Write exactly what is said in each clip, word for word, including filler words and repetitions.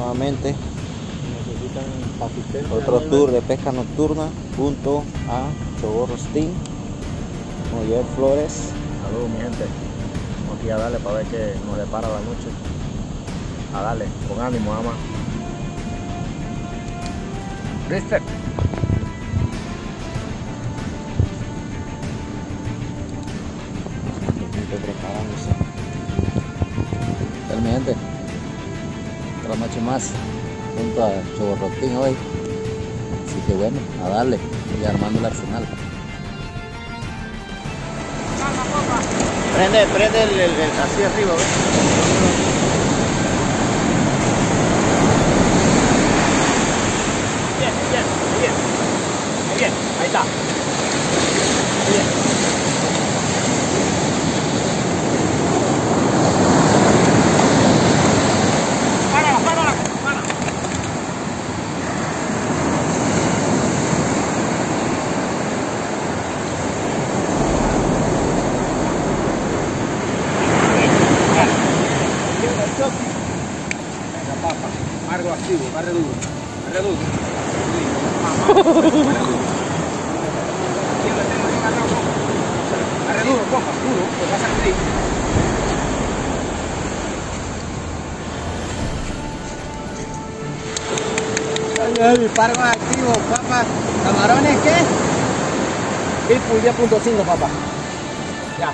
nuevamente necesitan asistencia. otro tour de pesca nocturna junto a Socorro Steam, Joel Flores. Saludos mi gente, vamos aquí a darle para ver qué nos depara la noche. A darle, con ánimo, ama. Respect. Preparándose. Tal mi gente, otra noche más junto a Choborrotín hoy, así que bueno, a darle y armando el arsenal. Prende, prende el, el, el así arriba, ¿ves? Bien, bien, bien, bien, ahí está. Bien. Cargo activo, barre duro, barre duro. Barre duro, coja, duro, que pasa así. Mi pargo activo, papá. ¿Camarones qué? Pitbull diez punto cinco, papá. Ya.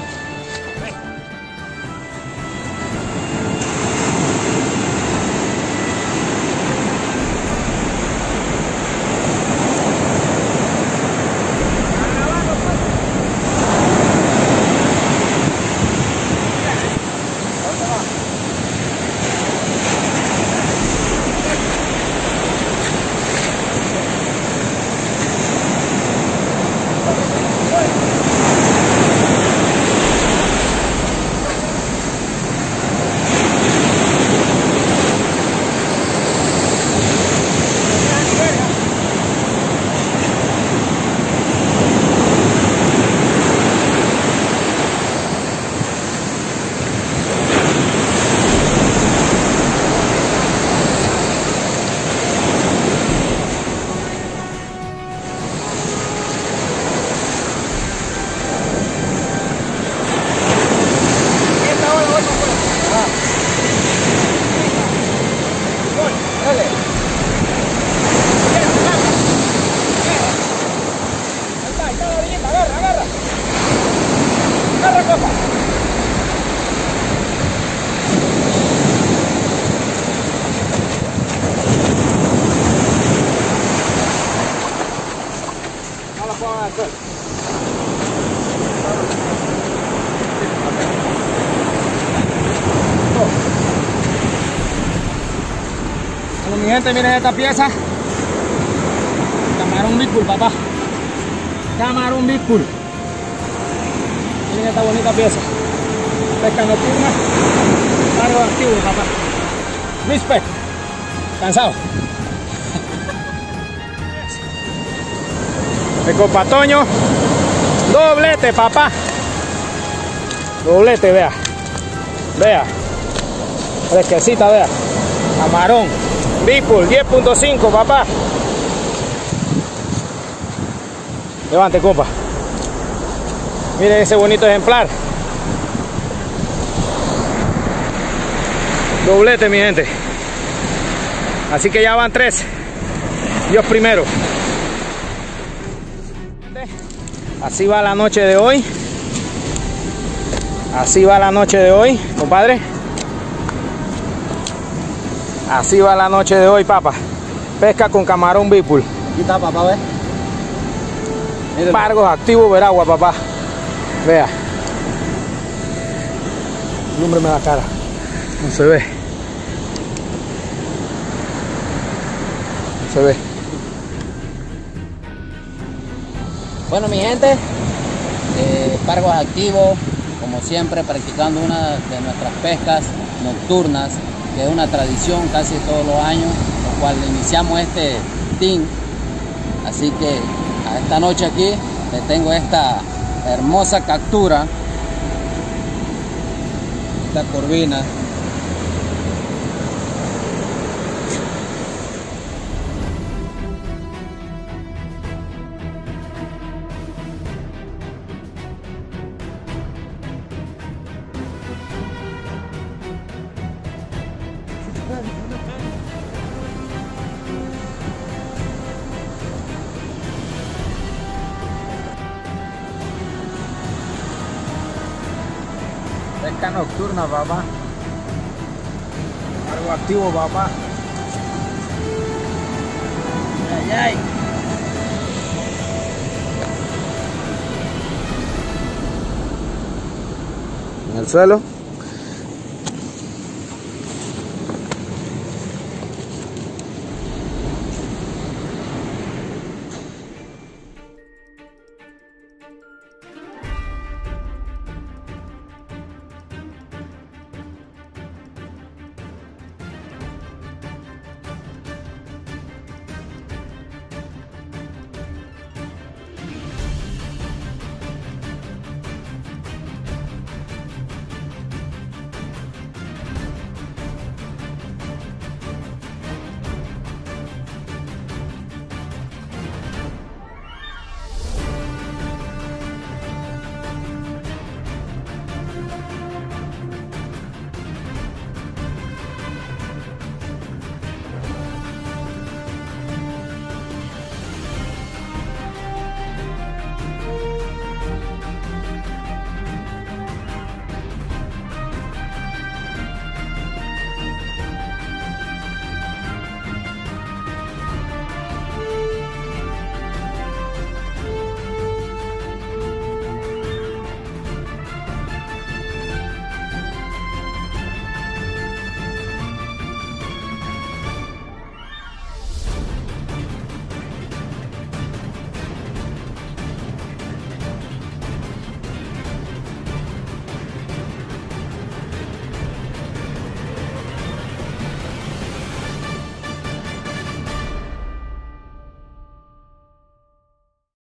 Bueno, mi gente, miren esta pieza. Camarón Pitbull, papá. Camarón Pitbull. Miren esta bonita pieza. Pesca nocturna. Cargo activo, papá. Respect. Cansado. De Copa Toño. Doblete, papá. Doblete, vea. Vea. Fresquecita, vea. Camarón. Pitbull diez punto cinco, papá. Levante, compa. Miren ese bonito ejemplar. Doblete, mi gente. Así que ya van tres. Dios primero. Así va la noche de hoy. Así va la noche de hoy, compadre. Así va la noche de hoy, papá. Pesca con camarón Pitbull. Aquí está, papá, ve. Pargos activos, Veragua, papá. Vea. Alúmbreme la cara. No se ve. No se ve. Bueno, mi gente, eh, Pargos activos, como siempre, practicando una de nuestras pescas nocturnas, que es una tradición casi todos los años, lo cual iniciamos este team. Así que a esta noche aquí les tengo esta hermosa captura, esta corvina. pesca nocturna, papá. Pargo activo, papá. Ay, ay. En el suelo.